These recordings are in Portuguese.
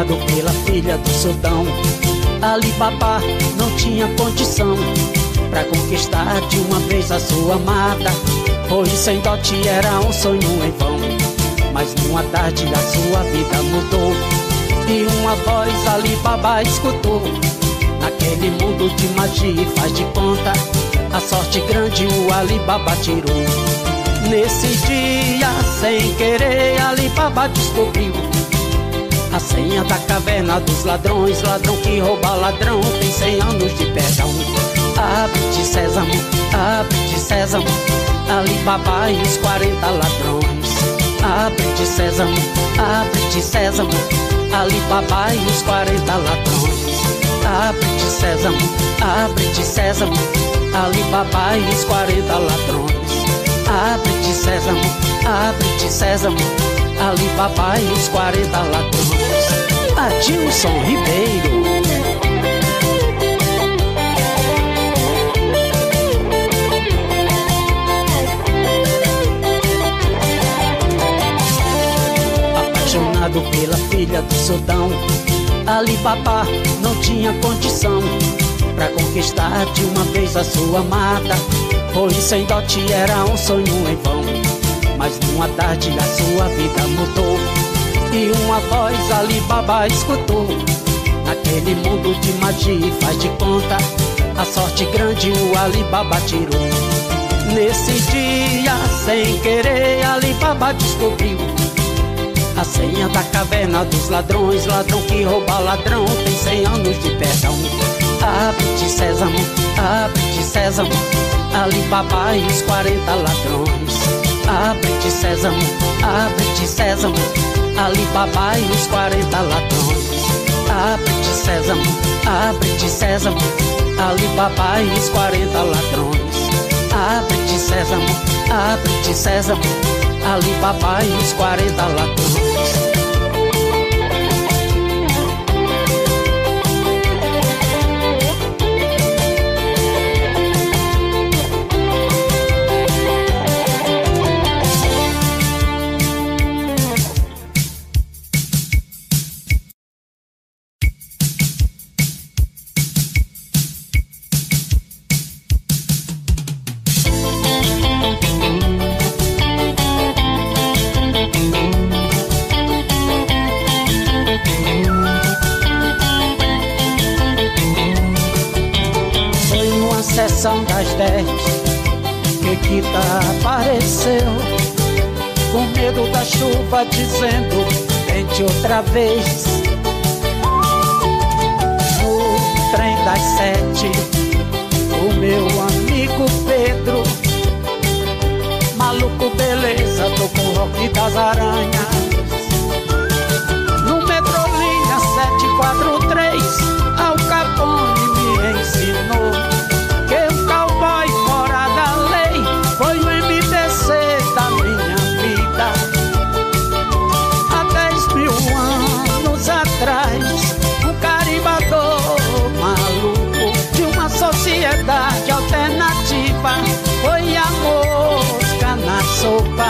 apaixonado pela filha do sultão. Ali Baba não tinha condição pra conquistar de uma vez a sua amada, pois sem dote era um sonho em vão. Mas numa tarde a sua vida mudou e uma voz Ali Baba escutou. Naquele mundo de magia e faz de conta, a sorte grande o Ali Baba tirou. Nesse dia, sem querer, Ali Baba descobriu a senha da caverna dos ladrões. Ladrão que rouba ladrão tem 100 anos de perdão. Abre-te sésamo, Ali Baba e os 40 ladrões. Abre-te sésamo, Ali Baba e os 40 ladrões. Abre-te sésamo, Ali Baba e os 40 ladrões. Abre-te sésamo, Ali Baba e os 40 ladrões. Adilson Ribeiro. Apaixonado pela filha do sultão, Ali Baba não tinha condição pra conquistar de uma vez a sua amada, pois sem dote era um sonho em vão. Mas numa tarde a sua vida mudou e uma voz Ali Baba escutou. Naquele mundo de magia e faz de conta, a sorte grande o Ali Baba tirou. Nesse dia, sem querer, Ali Baba descobriu a senha da caverna dos ladrões. Ladrão que rouba ladrão tem 100 anos de perdão. Abre-te sésamo, Ali Baba e os 40 ladrões. Abre-te sésamo, Ali Baba e os 40 ladrões. Abre-te sésamo, Ali Baba e os 40 ladrões. Abre-te sésamo, Ali Baba e os 40 ladrões. Sessão das 10, Kekita apareceu, com medo da chuva, dizendo: tente outra vez. No trem das 7, o meu amigo Pedro, maluco beleza, tocou o Rock das Aranhas. No Metrolinha 743, Al Capone me ensinou que um cowboy fora da lei foi o MPC da minha vida. Há 10.000 anos atrás, um carimbador maluco de uma sociedade alternativa foi a mosca na sopa.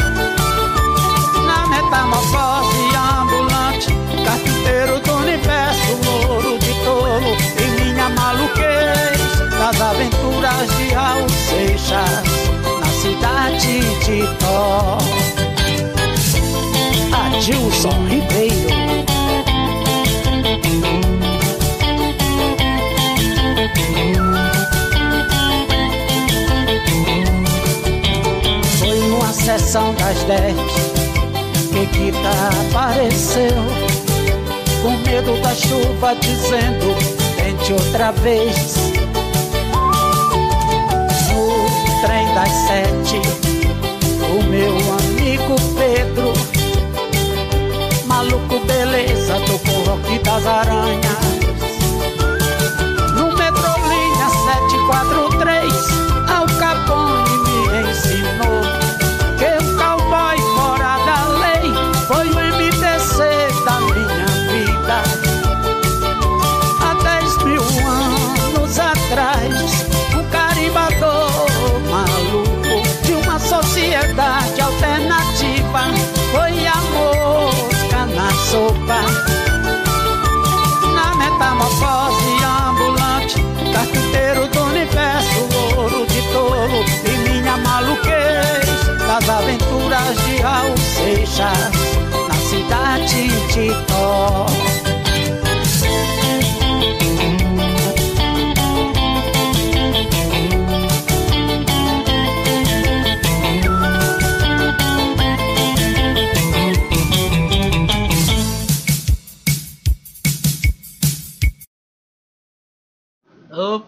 Na metamorfose ambulante, carpinteiro do universo, louro de tolo e minha maluquez das aventuras de Raul Seixas, na cidade de Tó. Adilson Ribeiro. Foi numa sessão das 10, Kekita apareceu, com medo da chuva, dizendo: tente outra vez. Trem das 7, o meu amigo Pedro, maluco beleza, tocou o Rock das Aranhas. No Metrolinha 743, Al Capone me ensinou que um cowboy fora da lei foi o MTC da minha vida. Há 10.000 anos atrás, um carimbador maluco de uma sociedade alternativa foi a mosca na sopa.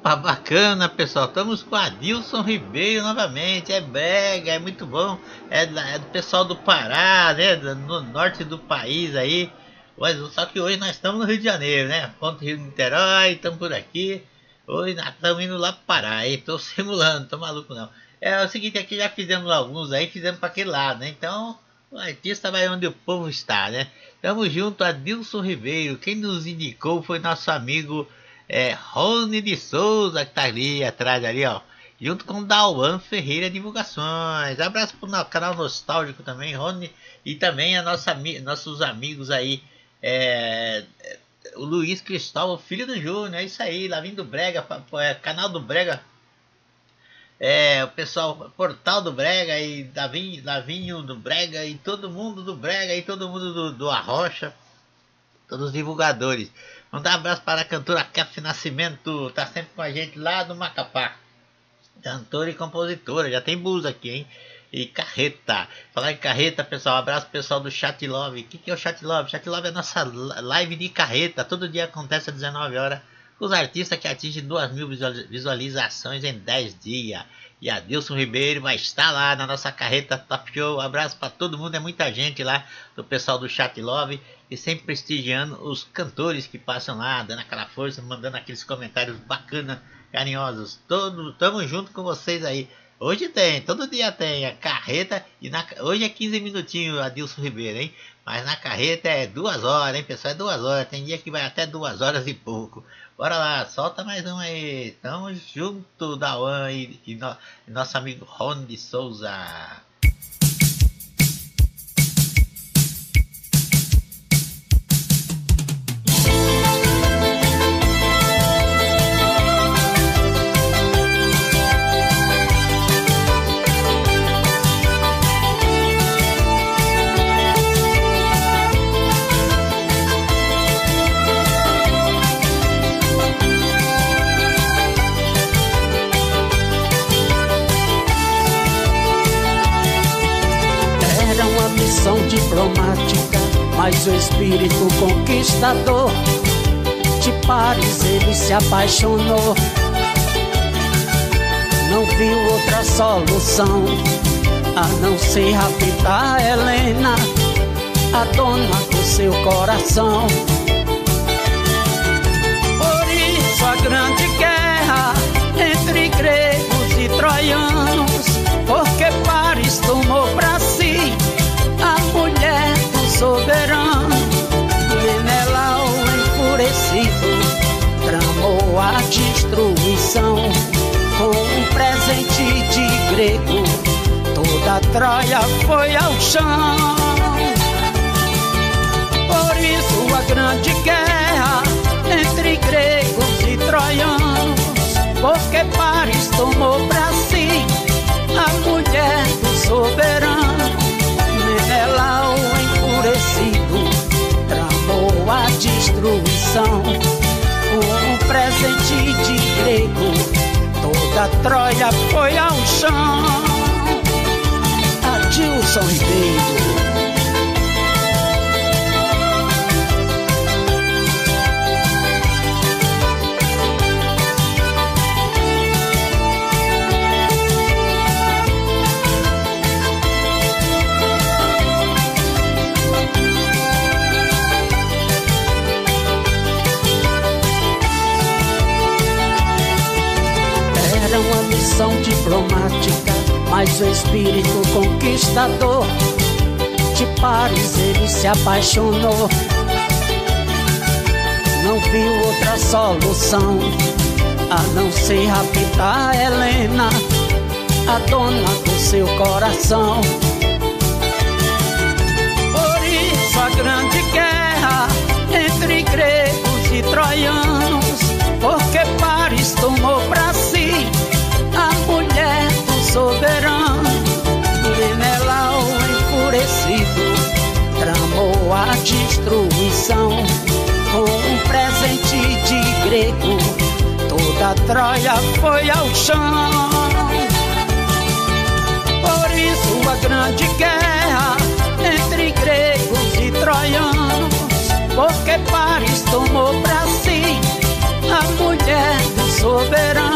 Opa, bacana, pessoal. Estamos com Adilson Ribeiro novamente. É brega, é muito bom. É do pessoal do Pará, né? No norte do país aí. Mas, só que hoje nós estamos no Rio de Janeiro, né? Ponto Rio de Niterói, estamos por aqui. Hoje nós estamos indo lá para Pará. Aí estou simulando, tô maluco não. É o seguinte, aqui já fizemos alguns aí, fizemos para aquele lado, né? Então, o artista vai onde o povo está, né? Estamos junto a Adilson Ribeiro. Quem nos indicou foi nosso amigo Rony de Souza, que tá ali atrás, ali, ó. Junto com Dauan Ferreira Divulgações. Abraço pro canal Nostálgico também, Rony. E também a nossos amigos aí. O Luiz Cristóvão, filho do Júnior. É isso aí, lá vindo do Brega, canal do Brega. O pessoal, Portal do Brega e Davinho do Brega e todo mundo do Brega e todo mundo do Arrocha, todos os divulgadores. Mandar um abraço para a cantora Café Nascimento, tá sempre com a gente lá do Macapá. Cantora e compositora, já tem blues aqui, hein? E Carreta. Falar em Carreta, pessoal, um abraço pro pessoal do Chat Love. O que é o Chat Love? Chat Love é a nossa live de carreta, todo dia acontece às 19 horas. Os artistas que atingem 2.000 visualizações em 10 dias. E Adilson Ribeiro vai estar lá na nossa carreta Top Show. Um abraço para todo mundo, é muita gente lá do pessoal do Chat Love. E sempre prestigiando os cantores que passam lá, dando aquela força, mandando aqueles comentários bacanas, carinhosos. Tamo junto com vocês aí. Hoje tem, todo dia tem a carreta. Hoje é 15 minutinhos, Adilson Ribeiro, hein? Mas na carreta é 2 horas, hein, pessoal? É 2 horas. Tem dia que vai até 2 horas e pouco. Bora lá, solta mais um aí. Tamo junto, Dauan e nosso amigo Rony de Souza. Diplomática, mas o espírito conquistador de Paris ele se apaixonou. Não viu outra solução a não ser raptar Helena, a dona do seu coração. Por isso a grande guerra entre gregos e troianos, porque Paris tomou pra si a mulher do soberano. Menelau enfurecido tramou a destruição com um presente de grego. Toda Troia foi ao chão. Por isso a grande guerra entre gregos e troianos, porque Paris tomou pra si a mulher do soberano. Menelau enfurecido tramou a destruição com um presente de grego. Toda Troia foi ao chão. Adilson Ribeiro. Uma missão diplomática, mas o espírito conquistador de Paris ele se apaixonou. Não viu outra solução a não ser raptar Helena, a dona do seu coração. Por isso a grande guerra entre gregos e troianos, porque Paris tomou pra si a mulher do soberano. Menelau enfurecido tramou a destruição com um presente de grego. Toda Troia foi ao chão. Por isso a grande guerra entre gregos e troianos, porque Paris tomou pra si a mulher do soberano.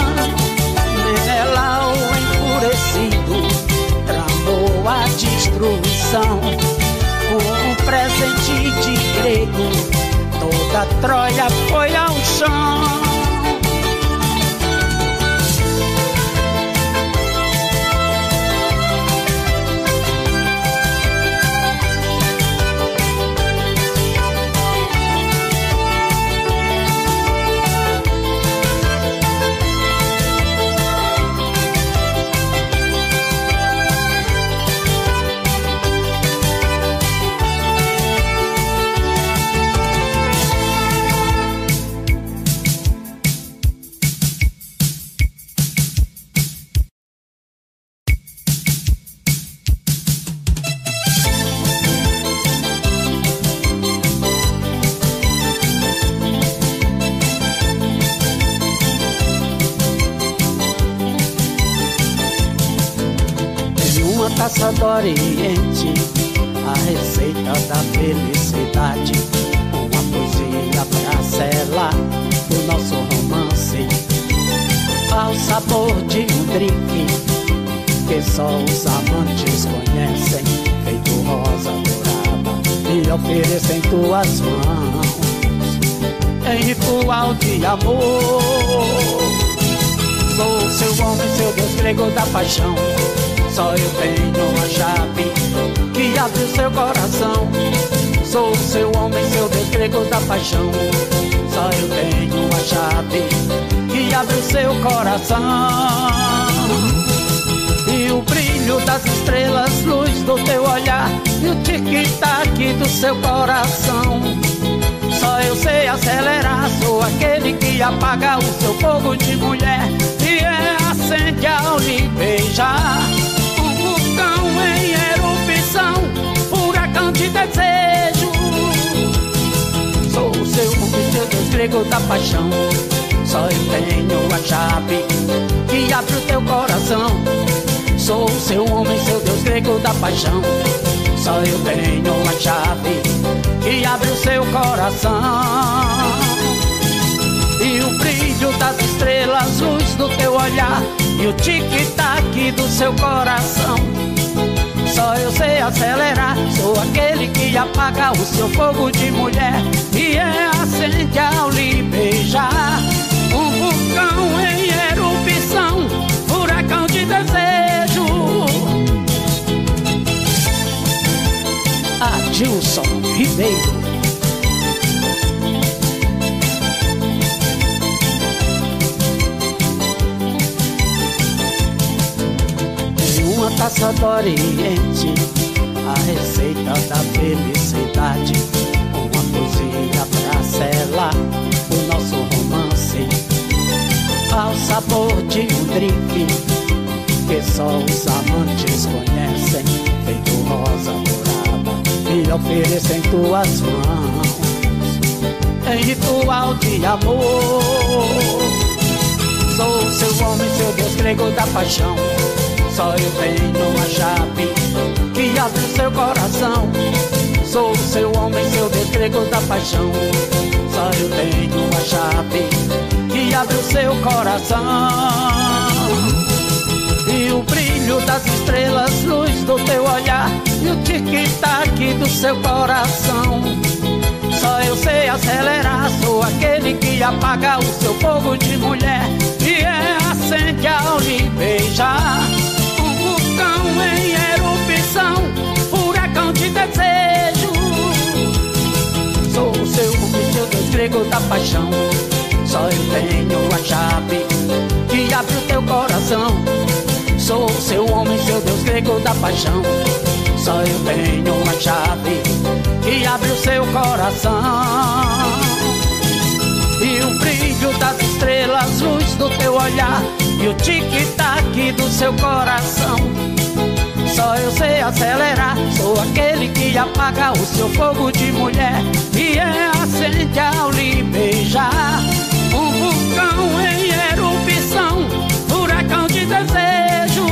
destruição. Um presente de grego, toda Troia foi ao chão. Taça do Oriente, a receita da felicidade, uma poesia pra selar o nosso romance, ao sabor de um drink que só os amantes conhecem, feito rosa dourada, me oferecem tuas mãos em ritual de amor. Sou seu homem, seu Deus grego da paixão. Só eu tenho a chave que abre o seu coração. Sou seu homem, seu Deus grego da paixão. Só eu tenho a chave que abre o seu coração. E o brilho das estrelas, luz do teu olhar, e o tic-tac do seu coração. Só eu sei acelerar, sou aquele que apaga o seu fogo de mulher e acende ao lhe beijar. Em erupção, furacão de desejo. Sou o seu homem, seu Deus grego da paixão. Só eu tenho a chave que abre o teu coração. Sou o seu homem, seu Deus grego da paixão. Só eu tenho a chave que abre o seu coração. E o brilho das estrelas, luz do teu olhar, e o tic-tac do seu coração. Só eu sei acelerar, sou aquele que apaga o seu fogo de mulher e acende ao lhe beijar. Um vulcão em erupção, furacão de desejo. Adilson Ribeiro. Uma taça do Oriente, a receita da felicidade, uma poesia pra selar o nosso romance, ao sabor de um drink que só os amantes conhecem, feito rosa dourada, me oferecem tuas mãos em ritual de amor. Sou seu homem, seu Deus grego da paixão. Só eu tenho a chave que abre o seu coração. Sou o seu homem, seu Deus grego da paixão. Só eu tenho a chave que abre o seu coração. E o brilho das estrelas, luz do teu olhar, e o tic-tac do seu coração. Só eu sei acelerar, sou aquele que apaga o seu fogo de mulher e acende ao lhe beijar. Em erupção, furacão de desejo. Sou o seu homem, seu Deus grego da paixão. Só eu tenho a chave que abre o teu coração. Sou o seu homem, seu Deus grego da paixão. Só eu tenho a chave que abre o seu coração. E o brilho das estrelas, luz do teu olhar, e o tic-tac do seu coração. Só eu sei acelerar, sou aquele que apaga o seu fogo de mulher e acende ao lhe beijar. Um vulcão em erupção, furacão de desejo.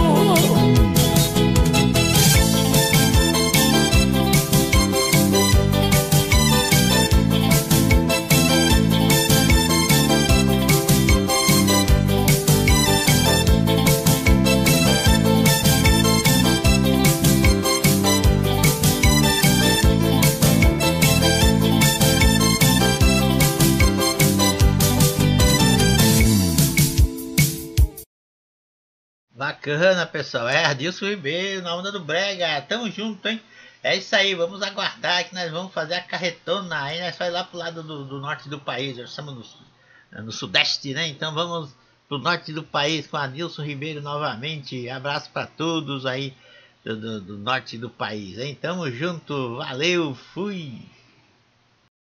Bacana, pessoal. É Adilson Ribeiro, na onda do Brega. Tamo junto, hein? É isso aí, vamos aguardar que nós vamos fazer a carretona. Aí nós vamos lá pro lado do norte do país. Nós estamos no sudeste, né? Então vamos pro norte do país com Adilson Ribeiro novamente. Abraço para todos aí do norte do país, hein? Tamo junto, valeu, fui!